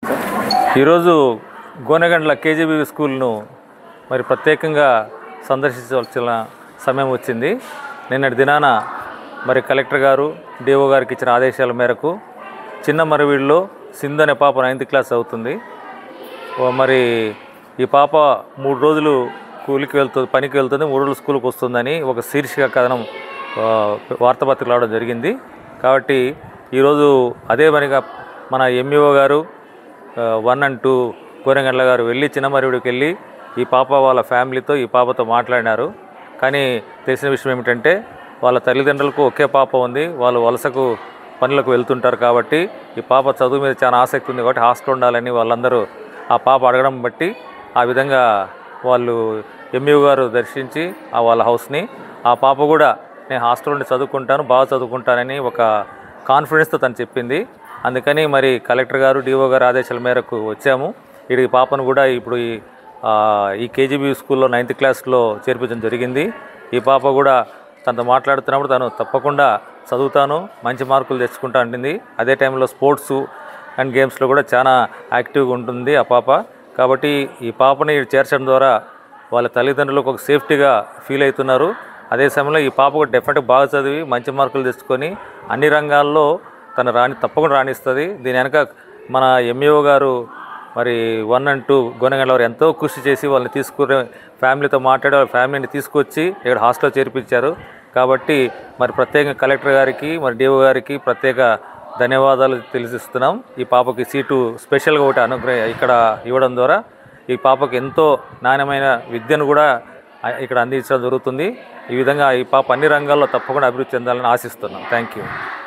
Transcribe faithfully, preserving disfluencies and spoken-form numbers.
ఈరోజు గోనెగండ్ల కేజీబీ స్కూల్ను మరి ప్రత్యేకంగా సందర్శించవలసిన సమయం వచ్చింది. నిన్నటి దినాన మరి కలెక్టర్ గారు డిఓ గారికి ఇచ్చిన ఆదేశాల మేరకు చిన్న మరవీడిలో సింధు అనే పాప నైన్త్ క్లాస్ అవుతుంది. మరి ఈ పాప మూడు రోజులు కూలికి వెళ్తుంది పనికి వెళ్తుంది మూడు రోజులు స్కూల్కి వస్తుందని ఒక శీర్షిక కథనం వార్తాపత్రికలు రావడం జరిగింది. కాబట్టి ఈరోజు అదే పనిగా మన ఎంఈఓ గారు వన్ అండ్ టూ గోనెగండ్ల గారు వెళ్ళి చిన్న మరవీడికి వెళ్ళి ఈ పాప వాళ్ళ ఫ్యామిలీతో ఈ పాపతో మాట్లాడినారు. కానీ తెలిసిన విషయం ఏమిటంటే వాళ్ళ తల్లిదండ్రులకు ఒకే పాప ఉంది, వాళ్ళు వలసకు పనులకు వెళ్తుంటారు. కాబట్టి ఈ పాప చదువు మీద చాలా ఆసక్తి ఉంది కాబట్టి హాస్టల్ ఉండాలని వాళ్ళందరూ ఆ పాప అడగడం బట్టి ఆ విధంగా వాళ్ళు ఎంఈఓ గారు దర్శించి ఆ వాళ్ళ హౌస్ని ఆ పాప కూడా నేను హాస్టల్ ఉండి చదువుకుంటాను బాగా చదువుకుంటానని ఒక కాన్ఫిడెన్స్తో తను చెప్పింది. అందుకని మరి కలెక్టర్ గారు డిఓ గారు ఆదేశాల మేరకు వచ్చాము. ఈ పాపను కూడా ఇప్పుడు ఈ ఈ కేజీబీ స్కూల్లో నైన్త్ క్లాస్లో చేర్పించడం జరిగింది. ఈ పాప కూడా తనతో మాట్లాడుతున్నప్పుడు తను తప్పకుండా చదువుతాను మంచి మార్కులు తెచ్చుకుంటా అంటుంది. అదే టైంలో స్పోర్ట్స్ అండ్ గేమ్స్లో కూడా చాలా యాక్టివ్గా ఉంటుంది ఆ పాప. కాబట్టి ఈ పాపని చేర్చడం ద్వారా వాళ్ళ తల్లిదండ్రులకు ఒక సేఫ్టీగా ఫీల్ అవుతున్నారు. అదే సమయంలో ఈ పాప కూడా డెఫినెట్గా బాగా చదివి మంచి మార్కులు తెచ్చుకొని అన్ని రంగాల్లో తను రాణి తప్పకుండా రాణిస్తుంది. దీని వెనక మన ఎంఈఓ గారు మరి వన్ అండ్ టూ గోనెగండ్ల వారు ఎంతో కృషి చేసి వాళ్ళని తీసుకుని ఫ్యామిలీతో మాట్లాడి వాళ్ళ ఫ్యామిలీని తీసుకొచ్చి ఇక్కడ హాస్టల్లో చేర్పించారు. కాబట్టి మరి ప్రత్యేకంగా కలెక్టర్ గారికి మరి డిఓ గారికి ప్రత్యేక ధన్యవాదాలు తెలియజేస్తున్నాం. ఈ పాపకి సీటు స్పెషల్గా ఒకటి అనుగ్రహ ఇక్కడ ఇవ్వడం ద్వారా ఈ పాపకి ఎంతో నాణ్యమైన విద్యను కూడా ఇక్కడ అందించడం జరుగుతుంది. ఈ విధంగా ఈ పాప అన్ని రంగాల్లో తప్పకుండా అభివృద్ధి చెందాలని ఆశిస్తున్నాం. Thank you.